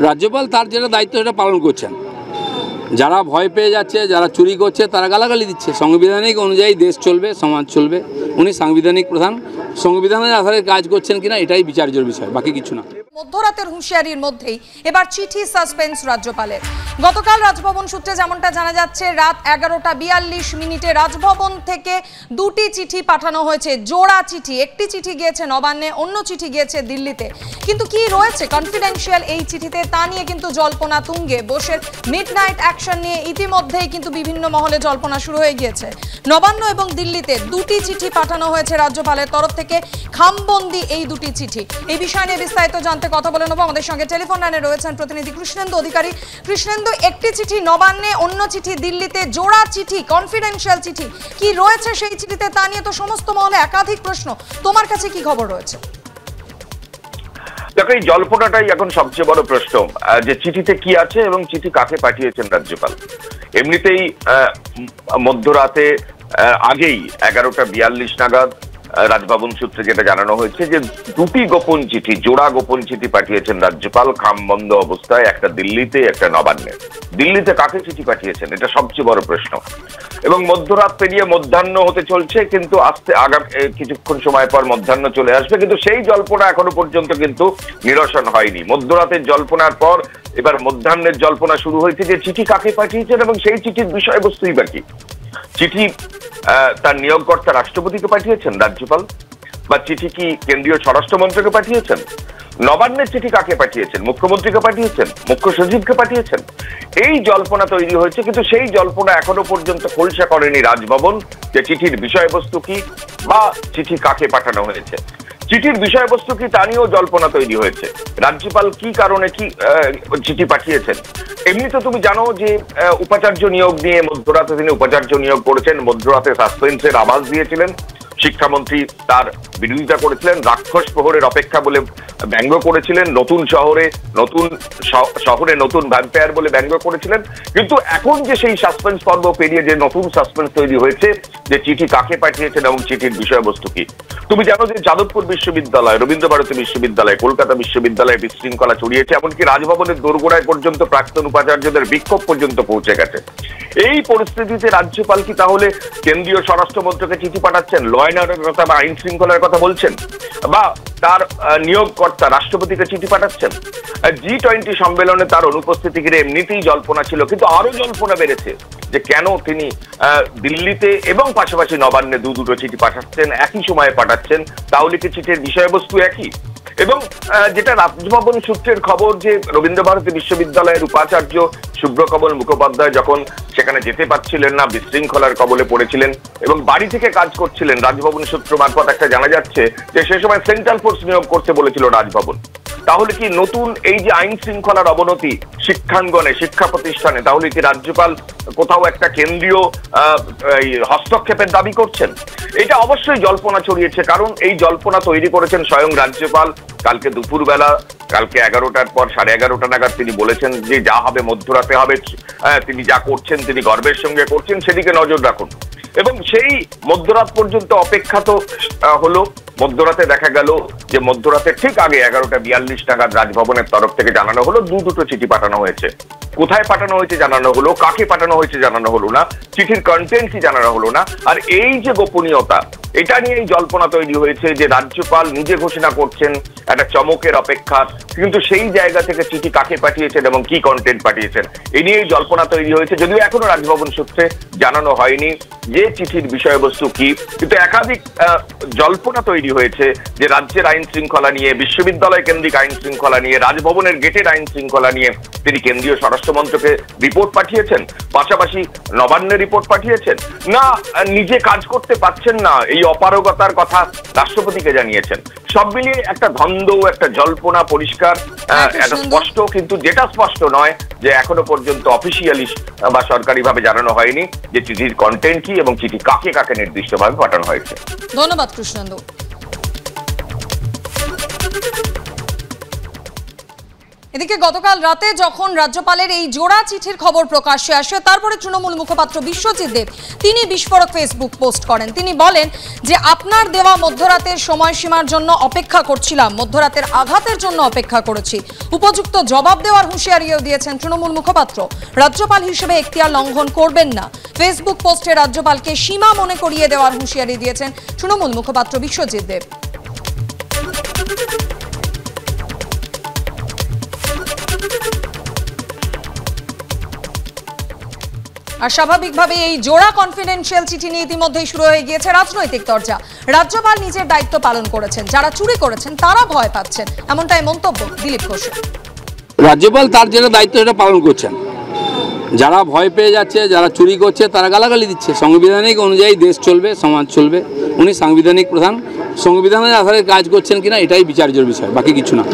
রাজ্যপাল তার যেটা দায়িত্ব সেটা পালন করছেন। যারা ভয় পেয়ে যাচ্ছে, যারা চুরি করছে, তারা গালাগালি দিচ্ছে। সাংবিধানিক অনুযায়ী দেশ চলবে, সমাজ চলবে। উনি সাংবিধানিক প্রধান, সংবিধানের আধারে কাজ করছেন কিনা এটাই বিচার্যের বিষয়, বাকি কিছু না। মধ্যরাতের হুঁশিয়ারির মধ্যেই এবার চিঠি সাসপেন্স রাজ্যপালের। গতকাল রাজভবন সূত্রে যেমনটা জানা যাচ্ছে, রাত 11:42 রাজভবন থেকে দুটি চিঠি পাঠানো হয়েছে, জোড়া চিঠি। একটি চিঠি গিয়েছে নবান্নে, অন্য চিঠি গিয়েছে দিল্লিতে। কিন্তু কি রয়েছে কনফিডেন্সিয়াল এই চিঠিতে তা নিয়ে কিন্তু জল্পনা তুঙ্গে। বোসের মিডনাইট অ্যাকশন নিয়ে ইতিমধ্যেই কিন্তু বিভিন্ন মহলে জল্পনা শুরু হয়ে গিয়েছে। নবান্ন এবং দিল্লিতে দুটি চিঠি পাঠানো হয়েছে রাজ্যপালের তরফ থেকে, খামবন্দি এই দুটি চিঠি। এই বিষয় নিয়ে বিস্তারিত জানতে কথা বলে নেব। আমাদের সঙ্গে টেলিফোন লাইনে রয়েছেন প্রতিনিধি কৃষ্ণেন্দু অধিকারী। কৃষ্ণেন্দু, একটি চিঠি নবান্নে, অন্য চিঠি দিল্লিতে, জোড়া চিঠি, কনফিডেন্সিয়াল চিঠি। কি রয়েছে সেই চিঠিতে তা নিয়ে তো সমস্ত মহলে একাধিক প্রশ্ন। তোমার কাছে কি খবর রয়েছে? দেখো, এই জল্পনাটাই এখন সবচেয়ে বড় প্রশ্ন, যে চিঠিতে কি আছে এবং চিঠি কাকে পাঠিয়েছেন রাজ্যপাল। এমনিতেই মধ্যরাতে আগেই 11:42 নাগাদ রাজভবন সূত্রে যেটা জানানো হয়েছে যে দুটি গোপন চিঠি, জোড়া গোপন চিঠি পাঠিয়েছেন রাজ্যপাল খামবন্ধ অবস্থায়, একটা দিল্লিতে, একটা নবান্নে। দিল্লিতে কাকে চিঠি পাঠিয়েছেন এটা সবচেয়ে বড় প্রশ্ন। এবং মধ্যরাত পেরিয়ে মধ্যাহ্ন হতে চলছে, কিন্তু আগামী কিছুক্ষণ সময় পর মধ্যাহ্ন চলে আসবে, কিন্তু সেই জল্পনা এখনো পর্যন্ত কিন্তু নিরসন হয়নি। মধ্যরাতের জল্পনার পর এবার মধ্যাহ্নের জল্পনা শুরু হয়েছে যে চিঠি কাকে পাঠিয়েছেন এবং সেই চিঠির বিষয়বস্তুই বাকি। চিঠি তার নিয়োগকর্তা রাষ্ট্রপতিকে পাঠিয়েছেন রাজ্যপাল, বা চিঠি কি কেন্দ্রীয় স্বরাষ্ট্রমন্ত্রকে পাঠিয়েছেন? নবান্নের চিঠি কাকে পাঠিয়েছেন? মুখ্যমন্ত্রীকে পাঠিয়েছেন? মুখ্য সচিবকে পাঠিয়েছেন? এই জল্পনা তৈরি হয়েছে, কিন্তু সেই জল্পনা এখনো পর্যন্ত খোলসা করেনি রাজভবন যে চিঠির বিষয়বস্তু কি বা চিঠি কাকে পাঠানো হয়েছে। চিঠির বিষয়বস্তু কি তা নিয়েও জল্পনা তৈরি হয়েছে। রাজ্যপাল কি কারণে কি চিঠি পাঠিয়েছেন? এমনি তো তুমি জানো যে উপাচার্য নিয়োগ নিয়ে মধ্যরাতে তিনি উপাচার্য নিয়োগ করেছেন, মধ্যরাতে সাসপেন্সের আভাস দিয়েছিলেন। শিক্ষামন্ত্রী তার বিরোধিতা করেছিলেন, রাক্ষস প্রহরের অপেক্ষা বলে ব্যঙ্গ করেছিলেন, নতুন শহরে নতুন ভ্যাম্পায়ার বলে ব্যঙ্গ করেছিলেন। কিন্তু এখন যে সেই সাসপেন্স পর্ব পেরিয়ে যে নতুন সাসপেন্স তৈরি হয়েছে যে চিঠি কাকে পাঠিয়েছেন এবং চিঠির বিষয়বস্তু কি। তুমি জানো যে যাদবপুর বিশ্ববিদ্যালয়, রবীন্দ্রভারতী বিশ্ববিদ্যালয়, কলকাতা বিশ্ববিদ্যালয়ে বিশৃঙ্খলা ছড়িয়েছে, এমনকি রাজভবনের দোরগোড়ায় পর্যন্ত প্রাক্তন উপাচার্যদের বিক্ষোভ পর্যন্ত পৌঁছে গেছে। এই পরিস্থিতিতে রাজ্যপাল কি তাহলে কেন্দ্রীয় স্বরাষ্ট্রমন্ত্রকে চিঠি পাঠাচ্ছেন, ল অ্যান্ড অর্ডারের কথা বা আইন শৃঙ্খলার কথা বলছেন, বা তার নিয়োগকর্তা রাষ্ট্রপতিকে চিঠি পাঠাচ্ছেন? G20 সম্মেলনে তার অনুপস্থিতি ঘিরে এমনিতেই জল্পনা ছিল, কিন্তু আরো জল্পনা বেড়েছে যে কেন তিনি দিল্লিতে এবং পাশাপাশি নবান্নে দুটো চিঠি পাঠাচ্ছেন, একই সময়ে পাঠাচ্ছেন। তাহলে কি চিঠির বিষয়বস্তু একই? এবং যেটা রাজভবন সূত্রের খবর যে রবীন্দ্রভারতী বিশ্ববিদ্যালয়ের উপাচার্য শুভ্রকমল মুখোপাধ্যায় যখন সেখানে যেতে পারছিলেন না, বিশৃঙ্খলার কবলে পড়েছিলেন এবং বাড়ি থেকে কাজ করছিলেন, রাজভবন সূত্র মারফত একটা জানা যাচ্ছে যে সে সময় সেন্ট্রাল ফোর্স নিয়োগ করতে বলেছিল রাজভবন। তাহলে কি নতুন এই যে আইন শৃঙ্খলার অবনতি শিক্ষাঙ্গনে, শিক্ষা প্রতিষ্ঠানে, তাহলে কি রাজ্যপাল কোথাও একটা কেন্দ্রীয় হস্তক্ষেপের দাবি করছেন? এটা অবশ্যই জল্পনা ছড়িয়েছে, কারণ এই জল্পনা তৈরি করেছেন স্বয়ং রাজ্যপাল। কালকে দুপুরবেলা, কালকে 11টার পর 11:30 নাগাদ তিনি বলেছেন যে যা হবে মধ্যরাতে হবে, তিনি যা করছেন তিনি গর্বের সঙ্গে করছেন, সেদিকে নজর রাখুন। এবং সেই মধ্যরাত পর্যন্ত অপেক্ষা তো হলো। মধ্যরাতে দেখা গেল যে মধ্যরাতের ঠিক আগে 11:42 নাগাদ রাজভবনের তরফ থেকে জানানো হলো দুটো চিঠি পাঠানো হয়েছে। কোথায় পাঠানো হয়েছে জানানো হলো, কাকে পাঠানো হয়েছে জানানো হলো না, চিঠির কন্টেন্ট কি জানানো হলো না। আর এই যে গোপনীয়তা, এটা নিয়েই জল্পনা তৈরি হয়েছে যে রাজ্যপাল নিজে ঘোষণা করছেন একটা চমকের অপেক্ষা, কিন্তু সেই জায়গা থেকে চিঠি কাকে পাঠিয়েছেন এবং কি কন্টেন্ট পাঠিয়েছেন এ নিয়েই জল্পনা তৈরি হয়েছে। যদিও এখনো রাজভবন সূত্রে জানানো হয়নি যে চিঠির বিষয়বস্তু কি, কিন্তু একাধিক জল্পনা তৈরি হয়েছে যে রাজ্যের আইন শৃঙ্খলা নিয়ে, বিশ্ববিদ্যালয় কেন্দ্রিক আইন শৃঙ্খলা নিয়ে, রাজভবনের গেটের আইন শৃঙ্খলা নিয়ে তিনি কেন্দ্রীয় স্বরাষ্ট্রমন্ত্রকে রিপোর্ট পাঠিয়েছেন, পাশাপাশি নবান্নে রিপোর্ট পাঠিয়েছেন, না নিজে কাজ করতে পারছেন না এই অপারগতার কথা রাষ্ট্রপতিকে জানিয়েছেন। সব মিলিয়ে একটা ধন্দ, একটা জল্পনা পরিষ্কার, একটা স্পষ্ট, কিন্তু যেটা স্পষ্ট নয় যে এখনো পর্যন্ত অফিসিয়ালি বা সরকারিভাবে জানানো হয়নি যে চিঠির কন্টেন্ট কি এবং চিঠি কাকে কাকে নির্দিষ্টভাবে পাঠানো হয়েছে। ধন্যবাদ কৃষ্ণেন্দু। এদিকে গতকাল রাতে যখন রাজ্যপালের এই জোড়া চিঠির খবর প্রকাশ্যে আসে, তারপরে তৃণমূল মুখপাত্র বিশ্বজিৎ দেব তিনি বিস্ফোরক ফেসবুক পোস্ট করেন। তিনি বলেন যে আপনার দেওয়া মধ্যরাতের সময়সীমার জন্য অপেক্ষা করছিলাম, মধ্যরাতের আঘাতের জন্য অপেক্ষা করেছি। উপযুক্ত জবাব দেওয়ার হুঁশিয়ারিও দিয়েছেন তৃণমূল মুখপাত্র। রাজ্যপাল হিসেবে এখতিয়ার লঙ্ঘন করবেন না। ফেসবুক পোস্টে রাজ্যপালকে সীমা মনে করিয়ে দেওয়ার হুঁশিয়ারি দিয়েছেন তৃণমূল মুখপাত্র বিশ্বজিৎ দেব। আর স্বাভাবিকভাবে এই জোড়া কনফিডেন্সিয়াল চিঠি নিয়ে ইতিমধ্যেই শুরু হয়ে গিয়েছে রাজনৈতিক চর্চা। রাজ্যপাল নিজের দায়িত্ব পালন করেছেন, যারা চুরি করেছেন তারা ভয় পাচ্ছেন, এমনটাই মন্তব্য দিলীপ ঘোষের। রাজ্যপাল তার যেটা দায়িত্ব সেটা পালন করছেন। যারা ভয় পেয়ে যাচ্ছে, যারা চুরি করছে তারা গালাগালি দিচ্ছে। সাংবিধানিক অনুযায়ী দেশ চলবে, সমাজ চলবে। উনি সাংবিধানিক প্রধান, সংবিধানের আধারে কাজ করছেন কিনা এটাই বিচার্যের বিষয়, বাকি কিছু না।